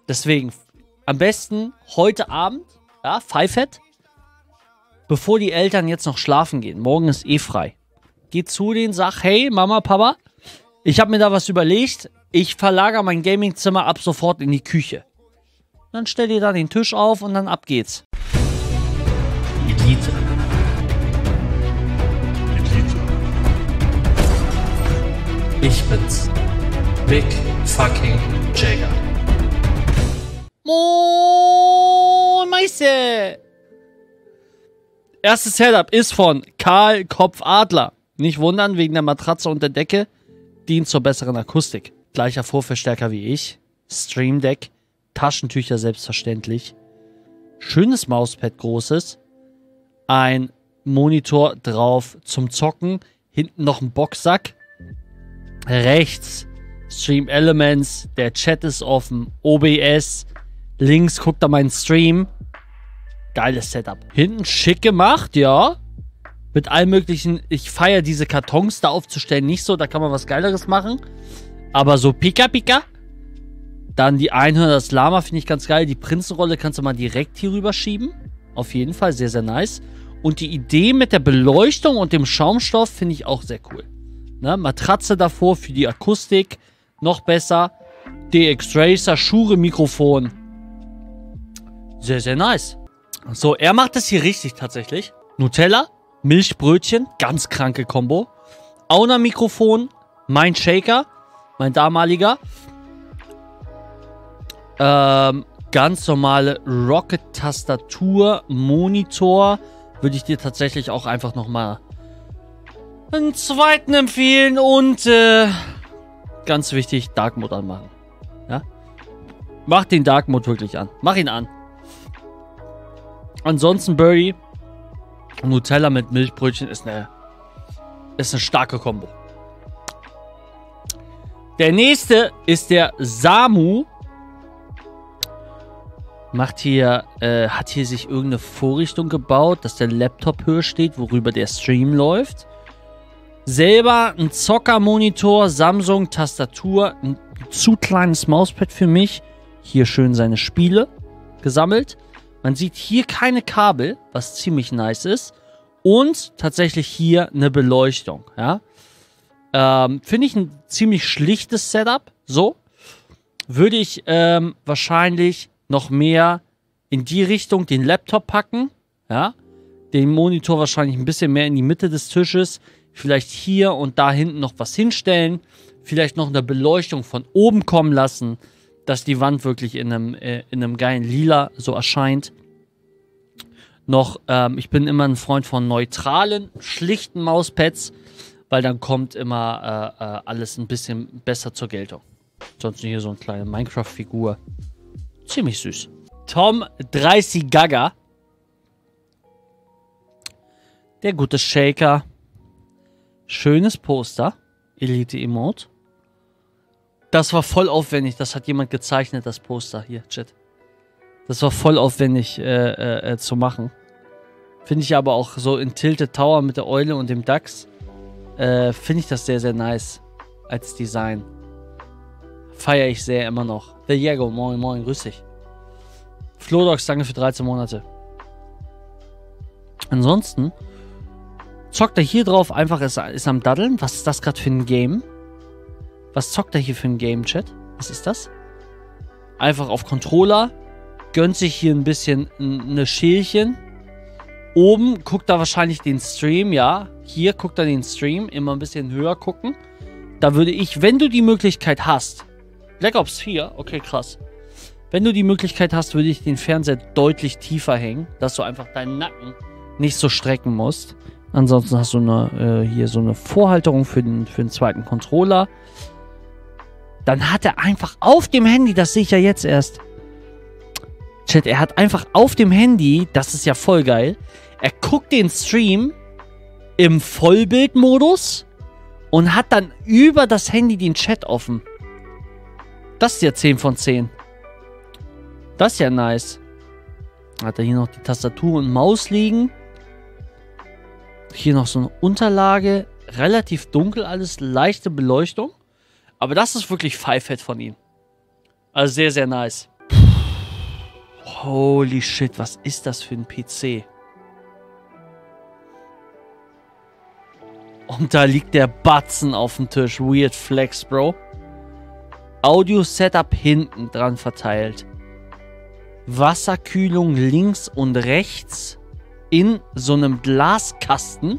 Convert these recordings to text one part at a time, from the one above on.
Deswegen am besten heute Abend, ja, Pfeifett, bevor die Eltern jetzt noch schlafen gehen. Morgen ist eh frei. Geh zu denen, sag, hey, Mama, Papa, ich habe mir da was überlegt. Ich verlagere mein Gamingzimmer ab sofort in die Küche. Dann stell dir da den Tisch auf und dann ab geht's. Elite. Ich bin's. Big fucking Jagger. Moin, Meister. Erstes Setup ist von Karl Kopf Adler. Nicht wundern, wegen der Matratze und der Decke. Dient zur besseren Akustik. Gleicher Vorverstärker wie ich. Stream Deck. Taschentücher selbstverständlich. Schönes Mauspad, großes. Ein Monitor drauf zum Zocken. Hinten noch ein Boxsack. Rechts Stream Elements. Der Chat ist offen. OBS. Links guckt er meinen Stream. Geiles Setup. Hinten schick gemacht, ja. Mit allem möglichen. Ich feiere diese Kartons da aufzustellen nicht so. Da kann man was Geileres machen. Aber so Pika Pika. Dann die Einhörner, das Lama finde ich ganz geil. Die Prinzenrolle kannst du mal direkt hier rüber schieben. Auf jeden Fall sehr, sehr nice. Und die Idee mit der Beleuchtung und dem Schaumstoff finde ich auch sehr cool. Ne? Matratze davor für die Akustik. Noch besser. DX Racer, Shure Mikrofon. Sehr, sehr nice. So, er macht das hier richtig tatsächlich. Nutella, Milchbrötchen, ganz kranke Kombo. Auna Mikrofon, mein Shaker, mein damaliger. Ganz normale Rocket-Tastatur, Monitor. Würde ich dir tatsächlich auch einfach nochmal einen zweiten empfehlen. Und ganz wichtig, Dark Mode anmachen. Ja? Mach den Dark Mode wirklich an. Mach ihn an. Ansonsten Birdie, Nutella mit Milchbrötchen ist eine starke Kombo. Der nächste ist der Samu. Hat hier sich irgendeine Vorrichtung gebaut, dass der Laptop höher steht, worüber der Stream läuft. Selber ein Zockermonitor, Samsung, Tastatur, ein zu kleines Mauspad für mich. Hier schön seine Spiele gesammelt. Man sieht hier keine Kabel, was ziemlich nice ist. Und tatsächlich hier eine Beleuchtung. Ja? Finde ich ein ziemlich schlichtes Setup. So. Würde ich wahrscheinlich noch mehr in die Richtung den Laptop packen. Ja? Den Monitor wahrscheinlich ein bisschen mehr in die Mitte des Tisches. Vielleicht hier und da hinten noch was hinstellen. Vielleicht noch eine Beleuchtung von oben kommen lassen, dass die Wand wirklich in einem geilen Lila so erscheint. Noch, ich bin immer ein Freund von neutralen, schlichten Mauspads, weil dann kommt immer alles ein bisschen besser zur Geltung. Ansonsten hier so eine kleine Minecraft-Figur. Ziemlich süß. Tom 30 Gaga. Der gute Shaker. Schönes Poster. Elite Emote. Das war voll aufwendig. Das hat jemand gezeichnet, das Poster. Hier, Chat. Das war voll aufwendig zu machen. Finde ich aber auch so in Tilted Tower mit der Eule und dem Dachs. Finde ich das sehr, sehr nice. Als Design. Feiere ich sehr immer noch. The Diego, moin, moin, grüß dich. Flodox, danke für 13 Monate. Ansonsten zockt er hier drauf einfach, ist am Daddeln. Was ist das gerade für ein Game? Was zockt er hier für ein Game, Chat? Was ist das? Einfach auf Controller. Gönnt sich hier ein bisschen eine Schälchen. Oben guckt er wahrscheinlich den Stream, ja. Hier guckt er den Stream. Immer ein bisschen höher gucken. Da würde ich, wenn du die Möglichkeit hast. Black Ops 4, okay, krass. Wenn du die Möglichkeit hast, würde ich den Fernseher deutlich tiefer hängen, dass du einfach deinen Nacken nicht so strecken musst. Ansonsten hast du hier so eine Vorhalterung für den zweiten Controller. Dann hat er einfach auf dem Handy, das sehe ich ja jetzt erst. Chat, er hat einfach auf dem Handy, das ist ja voll geil, er guckt den Stream im Vollbildmodus und hat dann über das Handy den Chat offen. Das ist ja 10 von 10. Das ist ja nice. Hat er hier noch die Tastatur und Maus liegen. Hier noch so eine Unterlage. Relativ dunkel alles, leichte Beleuchtung. Aber das ist wirklich Pfeifett von ihm. Also sehr, sehr nice. Holy shit, was ist das für ein PC? Und da liegt der Batzen auf dem Tisch. Weird Flex, Bro. Audio-Setup hinten dran verteilt. Wasserkühlung links und rechts in so einem Glaskasten.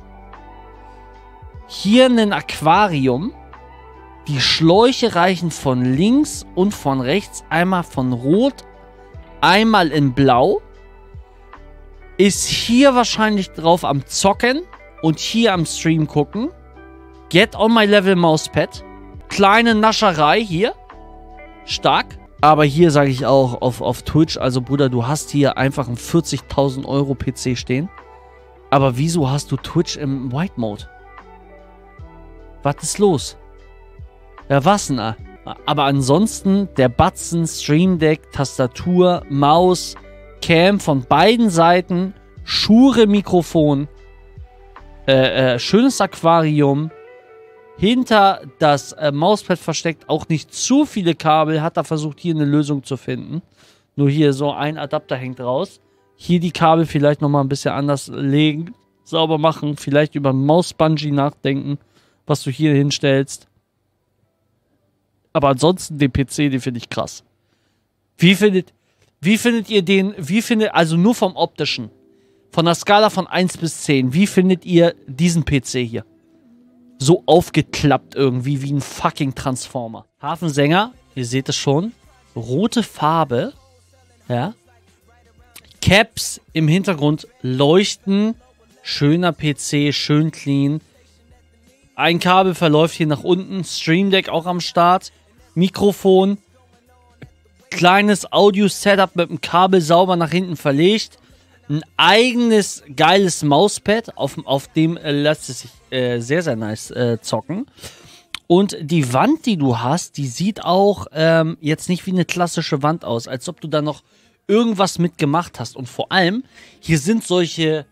Hier ein Aquarium. Die Schläuche reichen von links und von rechts. Einmal von rot, einmal in blau. Ist hier wahrscheinlich drauf am Zocken und hier am Stream gucken. Get on my level Mauspad. Kleine Nascherei hier. Stark. Aber hier sage ich auch auf Twitch, also Bruder, du hast hier einfach einen 40.000 Euro PC stehen. Aber wieso hast du Twitch im White Mode? Was ist los? Ja, was denn? Aber ansonsten, der Batzen, Stream Deck, Tastatur, Maus, Cam von beiden Seiten, Shure-Mikrofon, schönes Aquarium, hinter das Mauspad versteckt, auch nicht zu viele Kabel, hat er versucht, hier eine Lösung zu finden. Nur hier so ein Adapter hängt raus. Hier die Kabel vielleicht nochmal ein bisschen anders legen, sauber machen, vielleicht über Maus-Bungee nachdenken, was du hier hinstellst. Aber ansonsten den PC, den finde ich krass. Wie findet ihr den, also nur vom Optischen, von der Skala von 1 bis 10, wie findet ihr diesen PC hier? So aufgeklappt irgendwie, wie ein fucking Transformer. Hafensänger, ihr seht es schon, rote Farbe, ja. Caps im Hintergrund leuchten, schöner PC, schön clean. Ein Kabel verläuft hier nach unten, Stream Deck auch am Start. Mikrofon, kleines Audio-Setup mit dem Kabel sauber nach hinten verlegt, ein eigenes geiles Mauspad, auf dem lässt es sich sehr, sehr nice zocken. Und die Wand, die du hast, die sieht auch jetzt nicht wie eine klassische Wand aus, als ob du da noch irgendwas mitgemacht hast. Und vor allem, hier sind solche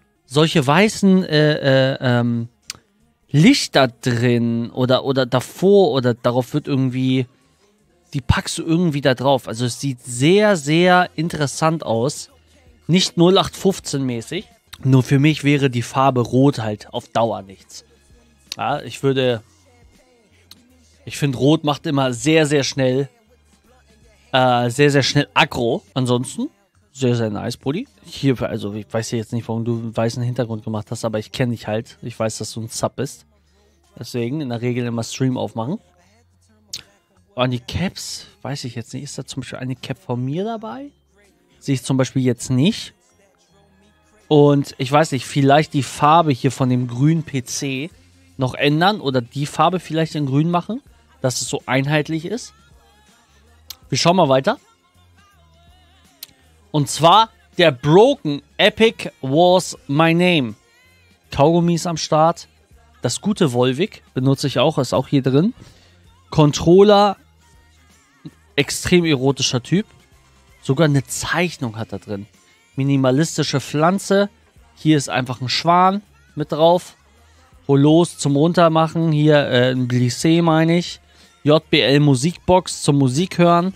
weißen Lichter drin oder davor oder darauf wird irgendwie... Die packst du irgendwie da drauf. Also es sieht sehr, sehr interessant aus. Nicht 0815-mäßig. Nur für mich wäre die Farbe Rot halt auf Dauer nichts. Ja, ich finde, Rot macht immer sehr, sehr schnell aggro. Ansonsten, sehr, sehr nice, Buddy. Hier, also ich weiß jetzt nicht, warum du einen weißen Hintergrund gemacht hast, aber ich kenne dich halt. Ich weiß, dass du ein Sub bist. Deswegen in der Regel immer Stream aufmachen. An die Caps, weiß ich jetzt nicht. Ist da zum Beispiel eine Cap von mir dabei? Sehe ich zum Beispiel jetzt nicht. Und ich weiß nicht, vielleicht die Farbe hier von dem grünen PC noch ändern oder die Farbe vielleicht in grün machen, dass es so einheitlich ist. Wir schauen mal weiter. Und zwar der Broken Epic Was My Name. Kaugummis am Start. Das gute Volvic benutze ich auch, ist auch hier drin. Controller, extrem erotischer Typ. Sogar eine Zeichnung hat er drin. Minimalistische Pflanze. Hier ist einfach ein Schwan mit drauf. Holos zum Runtermachen. Hier ein Glissé, meine ich. JBL Musikbox zum Musik hören.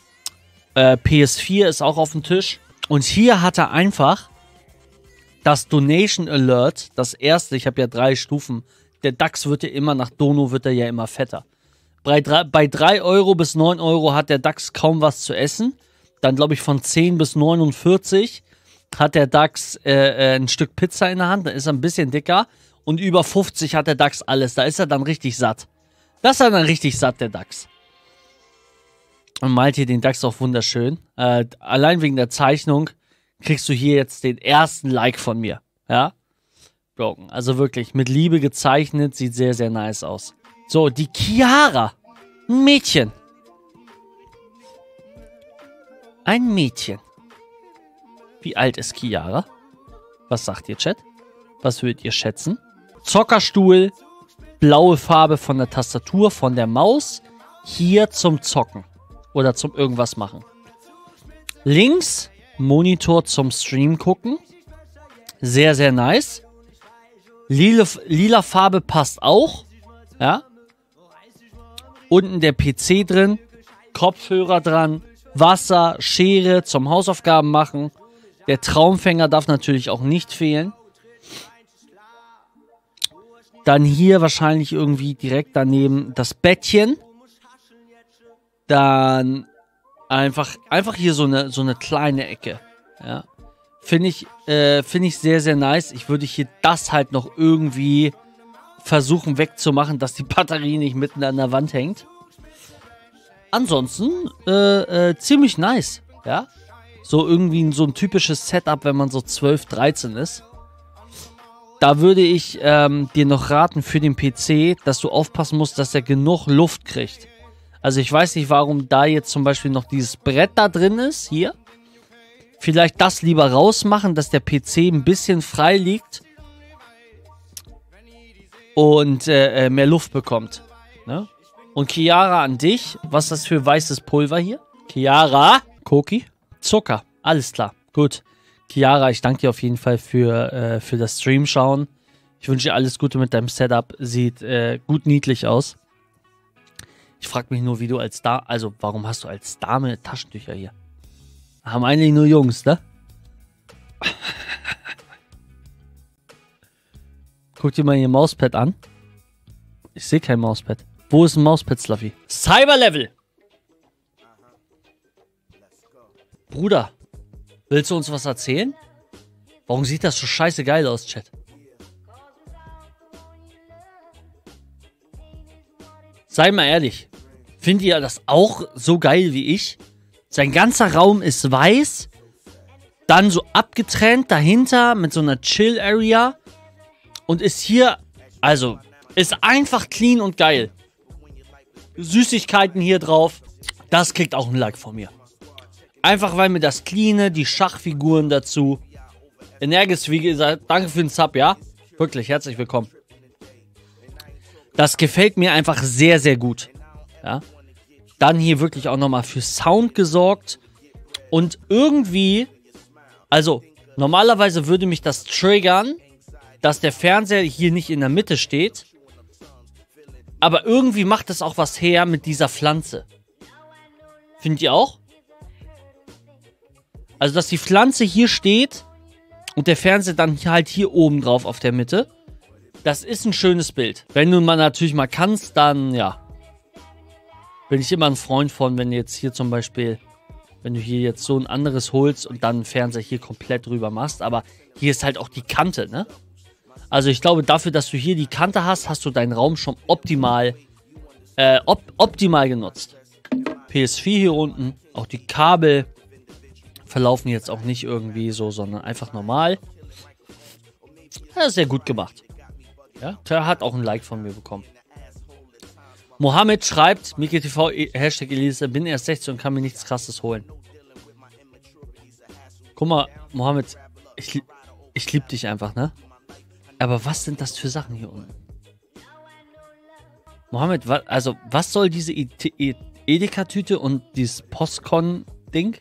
PS4 ist auch auf dem Tisch. Und hier hat er einfach das Donation Alert. Das erste, ich habe ja 3 Stufen. Der DAX wird ja immer, nach Dono wird er ja immer fetter. Bei 3 Euro bis 9 Euro hat der DAX kaum was zu essen. Dann glaube ich von 10 bis 49 hat der DAX ein Stück Pizza in der Hand. Da ist er ein bisschen dicker. Und über 50 hat der DAX alles. Da ist er dann richtig satt. Das ist er dann richtig satt, der DAX. Und malt hier den DAX auch wunderschön. Allein wegen der Zeichnung kriegst du hier jetzt den ersten Like von mir. Ja? Broken. Also wirklich mit Liebe gezeichnet. Sieht sehr, sehr nice aus. So, die Chiara. Ein Mädchen. Ein Mädchen. Wie alt ist Chiara? Was sagt ihr, Chat? Was würdet ihr schätzen? Zockerstuhl. Blaue Farbe von der Tastatur, von der Maus. Hier zum Zocken. Oder zum irgendwas machen. Links. Monitor zum Stream gucken. Sehr, sehr nice. Lila Farbe passt auch. Ja. Unten der PC drin, Kopfhörer dran, Wasser, Schere zum Hausaufgaben machen. Der Traumfänger darf natürlich auch nicht fehlen. Dann hier wahrscheinlich irgendwie direkt daneben das Bettchen. Dann einfach hier so eine kleine Ecke. Ja. Finde ich sehr, sehr nice. Ich würde hier das halt noch irgendwie versuchen wegzumachen, dass die Batterie nicht mitten an der Wand hängt. Ansonsten ziemlich nice. Ja. So irgendwie so ein typisches Setup, wenn man so 12, 13 ist. Da würde ich dir noch raten für den PC, dass du aufpassen musst, dass er genug Luft kriegt. Also ich weiß nicht, warum da jetzt zum Beispiel noch dieses Brett da drin ist, hier. Vielleicht das lieber rausmachen, dass der PC ein bisschen frei liegt. Und mehr Luft bekommt. Ne? Und Chiara an dich, was ist das für weißes Pulver hier? Chiara, Koki, Zucker, alles klar, gut. Chiara, ich danke dir auf jeden Fall für das Stream schauen. Ich wünsche dir alles Gute mit deinem Setup. Sieht gut niedlich aus. Ich frage mich nur, wie du als Dame, also warum hast du als Dame Taschentücher hier? Haben eigentlich nur Jungs, ne? Guck dir mal ihr Mauspad an. Ich sehe kein Mauspad. Wo ist ein Mauspad, Sluffy? Cyberlevel! Bruder, willst du uns was erzählen? Warum sieht das so scheiße geil aus, Chat? Sei mal ehrlich. Findet ihr das auch so geil wie ich? Sein ganzer Raum ist weiß. Dann so abgetrennt dahinter mit so einer Chill-Area. Und ist hier, also, ist einfach clean und geil. Süßigkeiten hier drauf. Das kriegt auch ein Like von mir. Einfach weil mir das Cleane, die Schachfiguren dazu. Energis, wie gesagt, danke für den Sub, ja? Wirklich, herzlich willkommen. Das gefällt mir einfach sehr, sehr gut. Ja? Dann hier wirklich auch nochmal für Sound gesorgt. Und irgendwie, also normalerweise würde mich das triggern, dass der Fernseher hier nicht in der Mitte steht. Aber irgendwie macht es auch was her mit dieser Pflanze. Findet ihr auch? Also, dass die Pflanze hier steht und der Fernseher dann halt hier oben drauf auf der Mitte. Das ist ein schönes Bild. Wenn du mal natürlich mal kannst, dann ja. Bin ich immer ein Freund von, wenn du jetzt hier zum Beispiel, wenn du hier jetzt so ein anderes holst und dann einen Fernseher hier komplett drüber machst. Aber hier ist halt auch die Kante, ne? Also ich glaube, dafür, dass du hier die Kante hast, hast du deinen Raum schon optimal genutzt. PS4 hier unten, auch die Kabel verlaufen jetzt auch nicht irgendwie so, sondern einfach normal. Ja, sehr gut gemacht. Ja, der hat auch ein Like von mir bekommen. Mohammed schreibt, MikiTV, Hashtag Elise, bin erst 16 und kann mir nichts Krasses holen. Guck mal, Mohammed, ich liebe dich einfach, ne? Aber was sind das für Sachen hier unten? Mohammed, was soll diese Edeka-Tüte und dieses Postcon-Ding?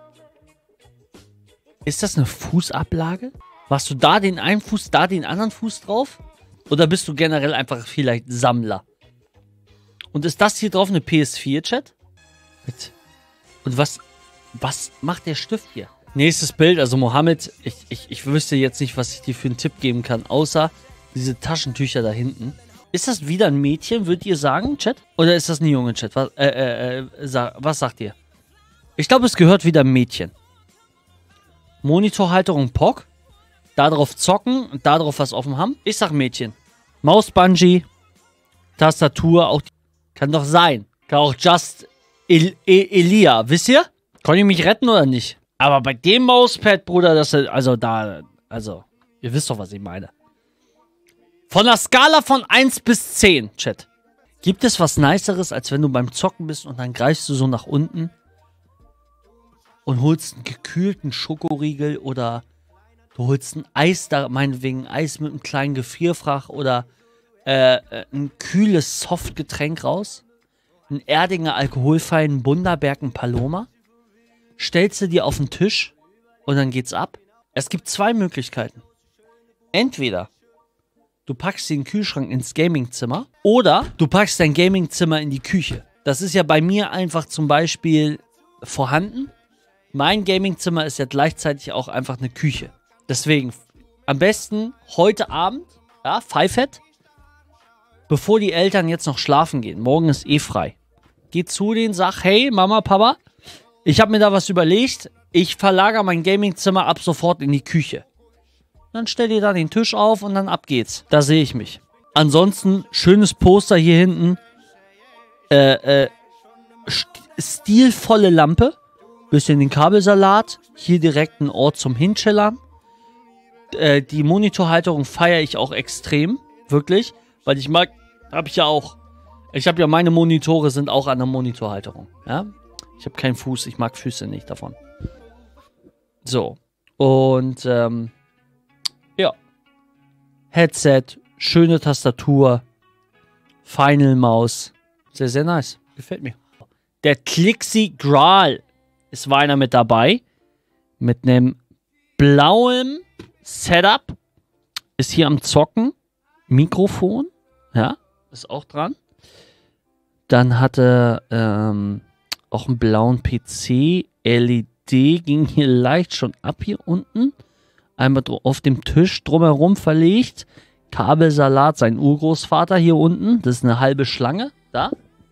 Ist das eine Fußablage? Machst du da den einen Fuß, da den anderen Fuß drauf? Oder bist du generell einfach vielleicht Sammler? Und ist das hier drauf eine PS4, Chat? Und was macht der Stift hier? Nächstes Bild, also Mohammed, ich wüsste jetzt nicht, was ich dir für einen Tipp geben kann, außer diese Taschentücher da hinten. Ist das wieder ein Mädchen, würdet ihr sagen, Chat? Oder ist das ein Junge, Chat? Was sagt ihr? Ich glaube, es gehört wieder ein Mädchen. Monitorhalterung POC. Da drauf zocken und da drauf was offen haben. Ich sag Mädchen. Maus-Bungee. Tastatur. Auch kann doch sein. Kann auch Just Elia. Wisst ihr? Kann ich mich retten oder nicht? Aber bei dem Mauspad, Bruder, ihr wisst doch, was ich meine. Von der Skala von 1 bis 10, Chat. Gibt es was Niceres, als wenn du beim Zocken bist und dann greifst du so nach unten und holst einen gekühlten Schokoriegel oder du holst ein Eis, da meinetwegen Eis mit einem kleinen Gefrierfach oder ein kühles Softgetränk raus, einen Erdinger alkoholfreien Bundaberg, ein Paloma, stellst du dir auf den Tisch und dann geht's ab. Es gibt zwei Möglichkeiten. Entweder du packst den Kühlschrank ins Gamingzimmer oder du packst dein Gamingzimmer in die Küche. Das ist ja bei mir einfach zum Beispiel vorhanden. Mein Gamingzimmer ist ja gleichzeitig auch einfach eine Küche. Deswegen am besten heute Abend, ja, Pfeifett, bevor die Eltern jetzt noch schlafen gehen. Morgen ist eh frei. Geh zu denen, sag, hey, Mama, Papa, ich habe mir da was überlegt. Ich verlagere mein Gamingzimmer ab sofort in die Küche. Dann stell dir da den Tisch auf und dann ab geht's. Da sehe ich mich. Ansonsten, schönes Poster hier hinten. Stilvolle Lampe. Bisschen den Kabelsalat. Hier direkt ein Ort zum Hinschillern. Die Monitorhalterung feiere ich auch extrem. Wirklich. Weil ich mag, ich habe ja meine Monitore sind auch an der Monitorhalterung. Ja? Ich habe keinen Fuß, ich mag Füße nicht davon. So. Und, ja. Headset, schöne Tastatur, Final-Maus. Sehr, sehr nice. Gefällt mir. Der Clixi Graal ist einer mit dabei. Mit einem blauen Setup. Ist hier am Zocken. Mikrofon. Ja, ist auch dran. Dann hat er auch einen blauen PC. LED ging hier leicht schon ab hier unten. Einmal auf dem Tisch drumherum verlegt. Kabelsalat, sein Urgroßvater hier unten. Das ist eine halbe Schlange. Da.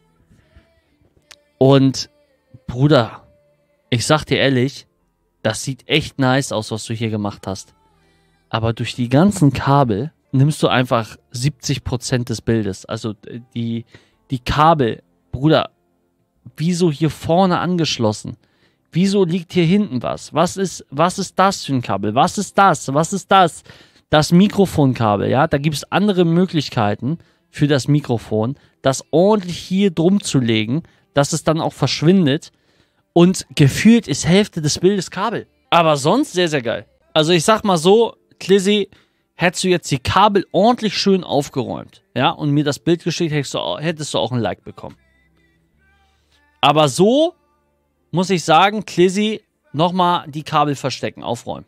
Und, Bruder, ich sag dir ehrlich, das sieht echt nice aus, was du hier gemacht hast. Aber durch die ganzen Kabel nimmst du einfach 70% des Bildes. Also die Kabel, Bruder, wieso hier vorne angeschlossen? Wieso liegt hier hinten was? Was ist das für ein Kabel? Was ist das? Was ist das? Das Mikrofonkabel, ja? Da gibt es andere Möglichkeiten für das Mikrofon, das ordentlich hier drum zu legen, dass es dann auch verschwindet. Und gefühlt ist Hälfte des Bildes Kabel. Aber sonst sehr, sehr geil. Also ich sag mal so, Clizzy, hättest du jetzt die Kabel ordentlich schön aufgeräumt, ja, und mir das Bild geschickt, hättest du auch ein Like bekommen. Aber so muss ich sagen, Clizzy, nochmal die Kabel verstecken, aufräumen.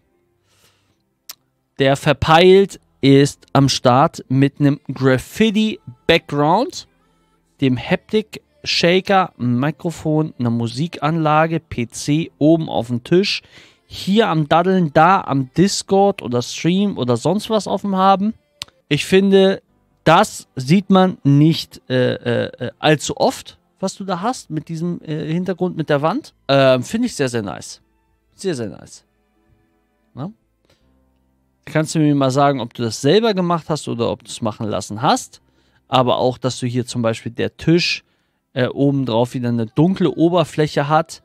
Der Verpeilt ist am Start mit einem Graffiti-Background, dem Haptic-Shaker, Mikrofon, einer Musikanlage, PC oben auf dem Tisch, hier am Daddeln, da am Discord oder Stream oder sonst was offen haben. Ich finde, das sieht man nicht allzu oft, was du da hast mit diesem Hintergrund mit der Wand. Finde ich sehr, sehr nice. Sehr, sehr nice. Na? Kannst du mir mal sagen, ob du das selber gemacht hast oder ob du es machen lassen hast. Aber auch, dass du hier zum Beispiel der Tisch obendrauf wieder eine dunkle Oberfläche hat,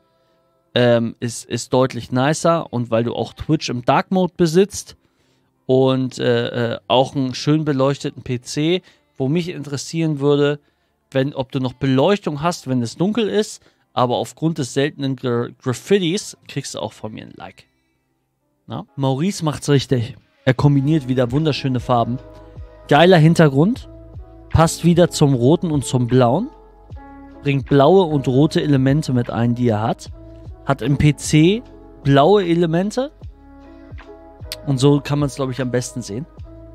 ist deutlich nicer. Und weil du auch Twitch im Dark Mode besitzt und auch einen schön beleuchteten PC, wo mich interessieren würde, ob du noch Beleuchtung hast, wenn es dunkel ist, aber aufgrund des seltenen Graffitis kriegst du auch von mir ein Like. Na? Maurice macht's richtig. Er kombiniert wieder wunderschöne Farben. Geiler Hintergrund. Passt wieder zum Roten und zum Blauen. Bringt blaue und rote Elemente mit ein, die er hat. Hat im PC blaue Elemente. Und so kann man es, glaube ich, am besten sehen.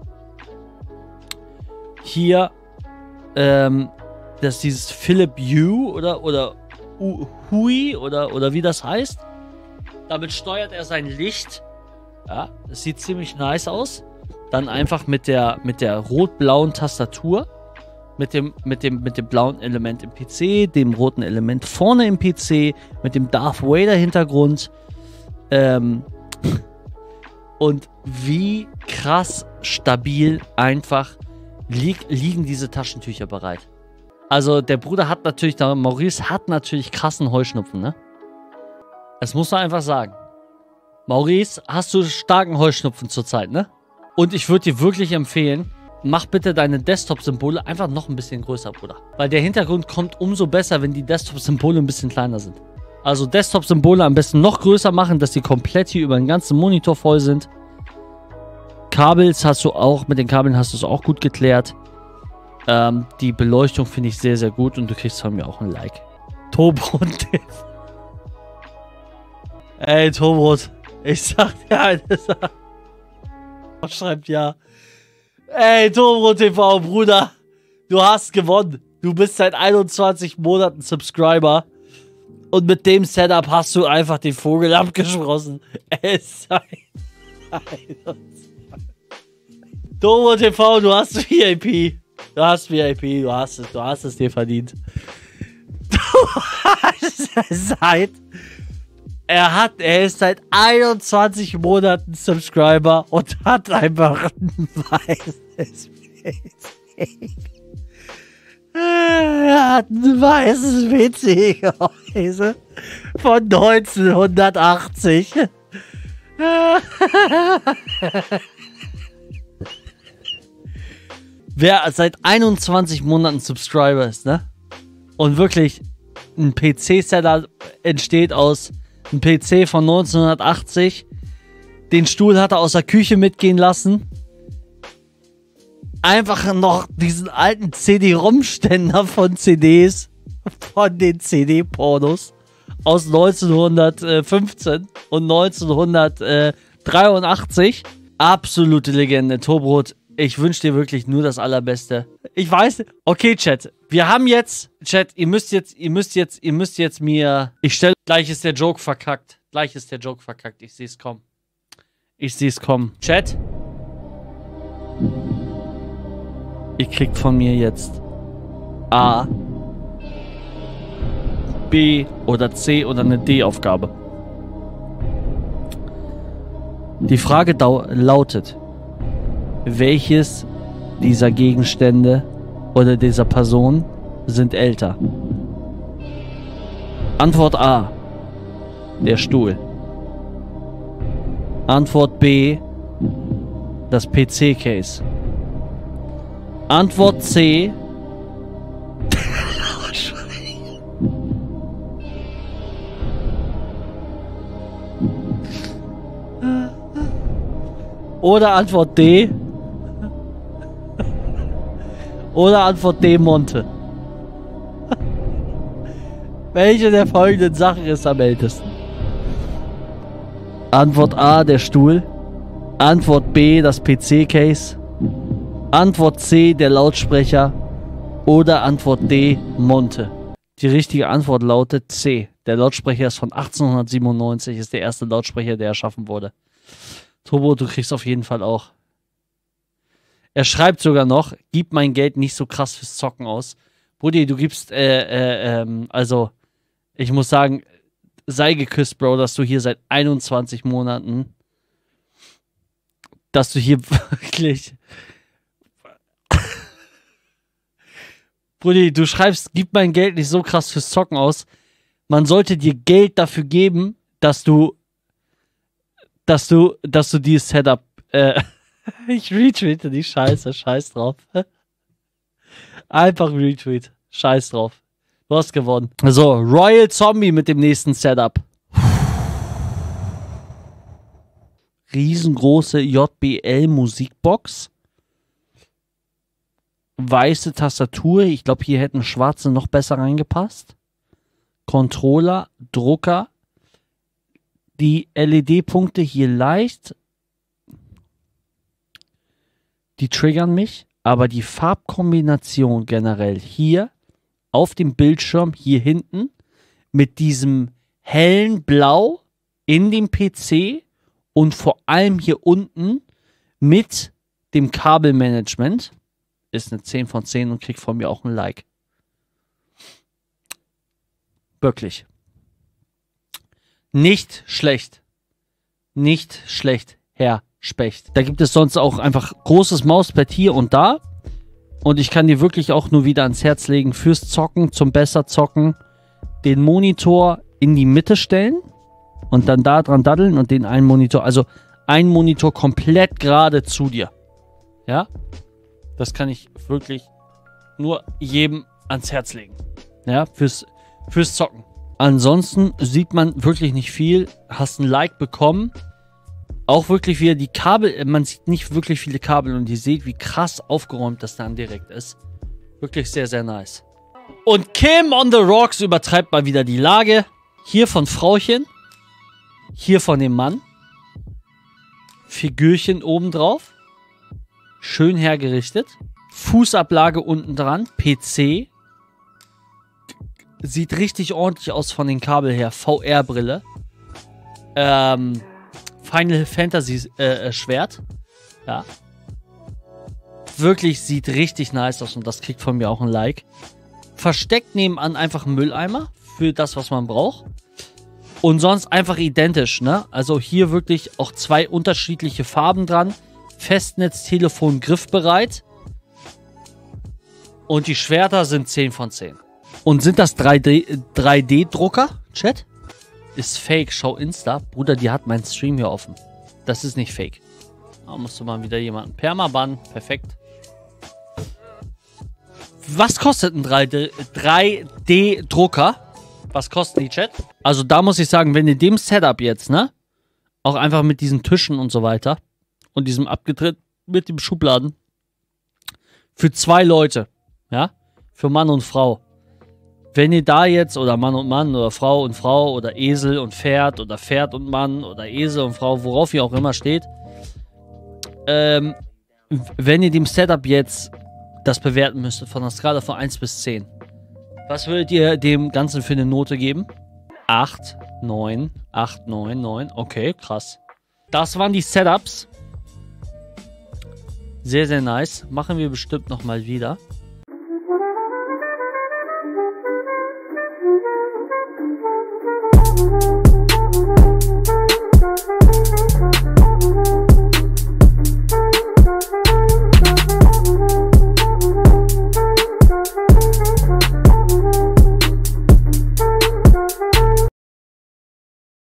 Hier, das ist dieses Philip Hue oder Hui oder wie das heißt. Damit steuert er sein Licht. Ja, das sieht ziemlich nice aus. Dann einfach mit der rot-blauen Tastatur. Mit dem blauen Element im PC, dem roten Element vorne im PC, mit dem Darth Vader Hintergrund. Und wie krass stabil einfach liegen diese Taschentücher bereit. Also der Bruder hat natürlich, der Maurice hat natürlich krassen Heuschnupfen, ne? Das muss man einfach sagen. Maurice, hast du starken Heuschnupfen zurzeit, ne? Und ich würde dir wirklich empfehlen, mach bitte deine Desktop-Symbole einfach noch ein bisschen größer, Bruder. Weil der Hintergrund kommt umso besser, wenn die Desktop-Symbole ein bisschen kleiner sind. Also Desktop-Symbole am besten noch größer machen, dass die komplett hier über den ganzen Monitor voll sind. Kabels hast du auch, mit den Kabeln hast du es auch gut geklärt. Die Beleuchtung finde ich sehr, sehr gut und du kriegst von mir auch ein Like. Tobrot. Ey, Tobrot. Ich sag dir eine Sache. Schreibt ja. Ey, Tobrot TV, Bruder. Du hast gewonnen. Du bist seit 21 Monaten Subscriber. Und mit dem Setup hast du einfach den Vogel abgeschossen. Es sei Domo TV, du hast VIP. Du hast VIP, du hast es dir verdient. Du hast es er ist seit 21 Monaten Subscriber und hat einfach ein weißes PC. Er hat ein weißes PC-Gehäuse von 1980. Wer seit 21 Monaten Subscriber ist, ne? Und wirklich ein PC-Setup entsteht aus einem PC von 1980. Den Stuhl hat er aus der Küche mitgehen lassen. Einfach noch diesen alten CD-ROM-Ständer von CDs, von den CD-Pornos aus 1915 und 1983. Absolute Legende. Tobrot, ich wünsche dir wirklich nur das Allerbeste. Ich weiß, okay, Chat, wir haben jetzt, Chat, ihr müsst jetzt mir, gleich ist der Joke verkackt. Ich sehe es kommen. Chat, ihr kriegt von mir jetzt A, B oder C oder eine D-Aufgabe. Die Frage lautet, welches dieser Gegenstände oder dieser Person sind älter? Antwort A, der Stuhl. Antwort B, das PC-Case. Antwort C, oder Antwort D. Oder Antwort D, Monte. Welche der folgenden Sachen ist am ältesten? Antwort A, der Stuhl. Antwort B, das PC-Case. Antwort C, der Lautsprecher. Oder Antwort D, Monte. Die richtige Antwort lautet C. Der Lautsprecher ist von 1897, ist der erste Lautsprecher, der erschaffen wurde. Turbo, du kriegst auf jeden Fall auch. Er schreibt sogar noch, gib mein Geld nicht so krass fürs Zocken aus. Brudi, du gibst, also, ich muss sagen, sei geküsst, Bro, dass du hier seit 21 Monaten, dass du hier wirklich, Brudi, du schreibst, gib mein Geld nicht so krass fürs Zocken aus. Man sollte dir Geld dafür geben, dass du dieses Setup, ich retweete die Scheiße, scheiß drauf. Einfach retweet, scheiß drauf. Du hast gewonnen. So, Royal Zombie mit dem nächsten Setup. Riesengroße JBL Musikbox. Weiße Tastatur. Ich glaube, hier hätten schwarze noch besser reingepasst. Controller, Drucker. Die LED-Punkte hier leicht. Die triggern mich, aber die Farbkombination generell hier auf dem Bildschirm, hier hinten, mit diesem hellen Blau in dem PC und vor allem hier unten mit dem Kabelmanagement, ist eine 10 von 10 und kriegt von mir auch ein Like. Wirklich. Nicht schlecht. Nicht schlecht, Herr Specht. Da gibt es sonst auch einfach großes Mauspad hier und da. Und ich kann dir wirklich auch nur wieder ans Herz legen, fürs Zocken, zum besser Zocken, den Monitor in die Mitte stellen und dann da dran daddeln und den einen Monitor, also einen Monitor komplett gerade zu dir. Ja? Das kann ich wirklich nur jedem ans Herz legen. Ja, fürs Zocken. Ansonsten sieht man wirklich nicht viel. Hast ein Like bekommen. Auch wirklich wieder die Kabel, man sieht nicht wirklich viele Kabel und ihr seht, wie krass aufgeräumt das dann direkt ist. Wirklich sehr, sehr nice. Und Kim on the Rocks übertreibt mal wieder die Lage. Hier von Frauchen. Hier von dem Mann. Figürchen obendrauf. Schön hergerichtet. Fußablage unten dran. PC. Sieht richtig ordentlich aus von den Kabel her. VR-Brille. Final Fantasy Schwert. Ja. Wirklich sieht richtig nice aus und das kriegt von mir auch ein Like. Versteckt nebenan einfach einen Mülleimer für das, was man braucht. Und sonst einfach identisch, ne? Also hier wirklich auch 2 unterschiedliche Farben dran. Festnetztelefon griffbereit. Und die Schwerter sind 10 von 10. Und sind das 3D-Drucker, Chat? Ist fake, schau Insta. Bruder, die hat meinen Stream hier offen. Das ist nicht fake. Da musst du mal wieder jemanden permabannen. Perfekt. Was kostet ein 3D-Drucker? Was kosten die, Chat? Also da muss ich sagen, wenn ihr dem Setup jetzt, ne? Auch einfach mit diesen Tischen und so weiter und diesem Abgetritt mit dem Schubladen für 2 Leute, ja? Für Mann und Frau. Wenn ihr da jetzt, oder Mann und Mann, oder Frau und Frau, oder Esel und Pferd, oder Pferd und Mann, oder Esel und Frau, worauf ihr auch immer steht, wenn ihr dem Setup jetzt das bewerten müsstet von einer Skala von 1 bis 10, was würdet ihr dem Ganzen für eine Note geben? 8, 9, 8, 9, 9. Okay, krass. Das waren die Setups. Sehr, sehr nice. Machen wir bestimmt nochmal wieder.